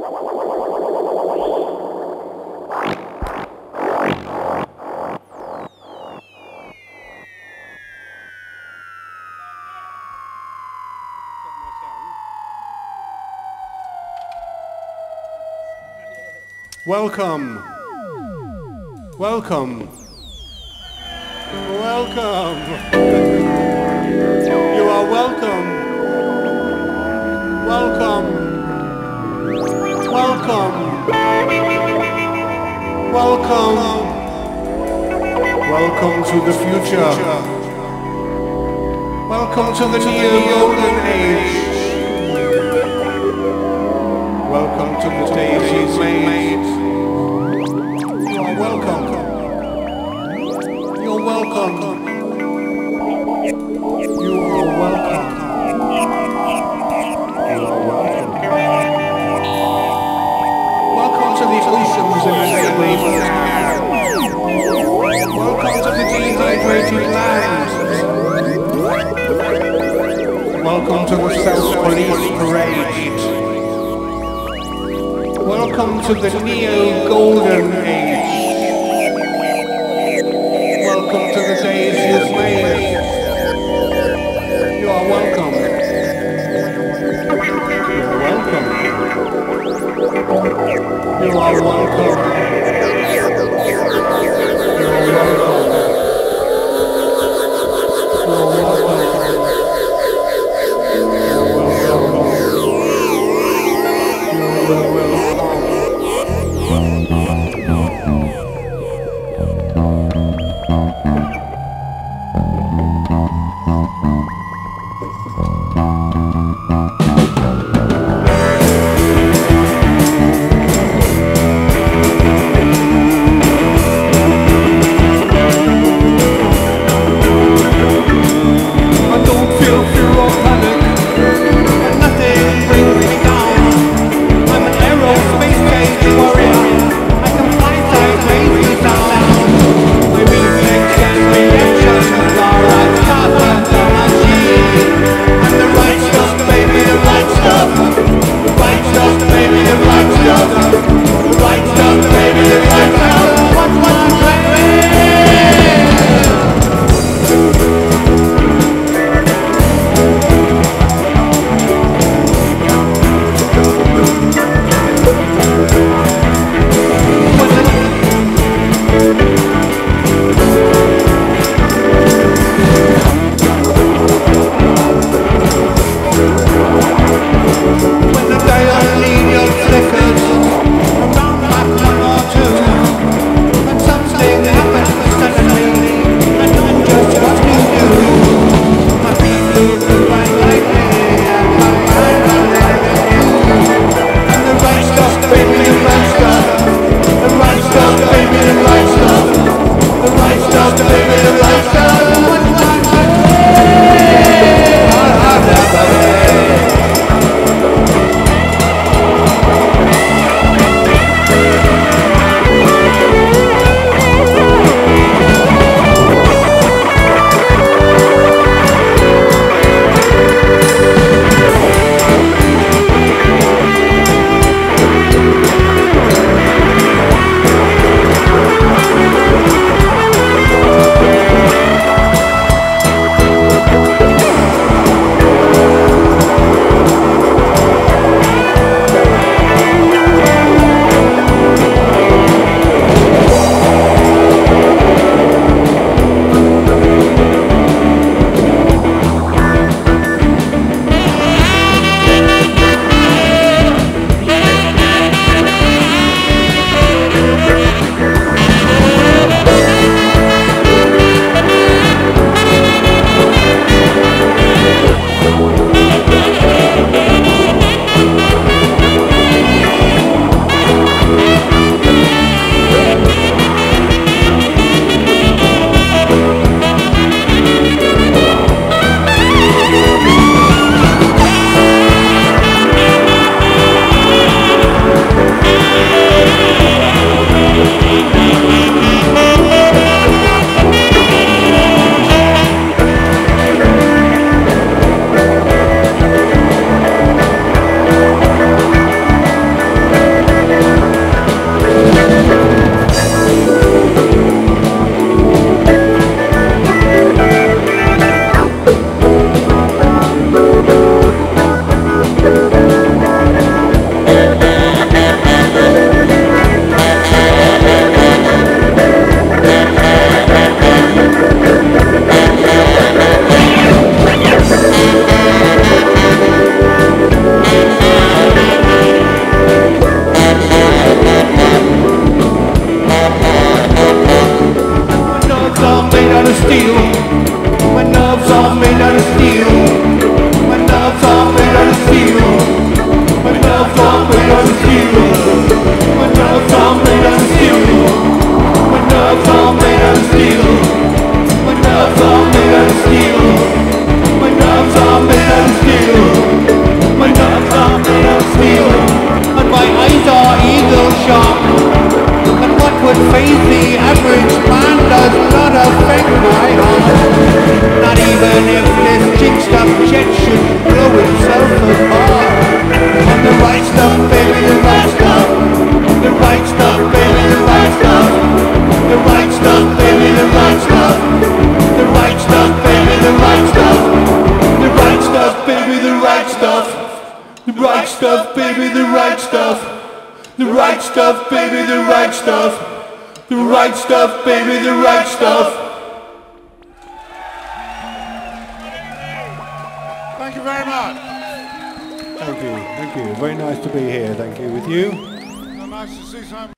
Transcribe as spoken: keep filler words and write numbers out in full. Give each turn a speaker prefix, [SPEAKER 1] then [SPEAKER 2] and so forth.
[SPEAKER 1] Welcome. Welcome. Welcome. You are welcome. Welcome. Welcome. Welcome. Welcome to the future. Welcome to the new golden age. Welcome to the days you've made. You are welcome. You're welcome. You are welcome. You are welcome. Welcome to the oceans and the waves now. Welcome to the dehydrated lands. Welcome to the self-police parade. Welcome to the neo-golden age. Welcome to the days you've made. You are welcome. You are welcome. You are welcome. You are welcome. You are welcome. You are welcome. stuff, baby, the right stuff. The right stuff, baby, the right stuff. The right stuff, baby, the right stuff.
[SPEAKER 2] Thank you very much.
[SPEAKER 1] Thank you, thank you. Very nice to be here. Thank you. With you?
[SPEAKER 2] So nice to see so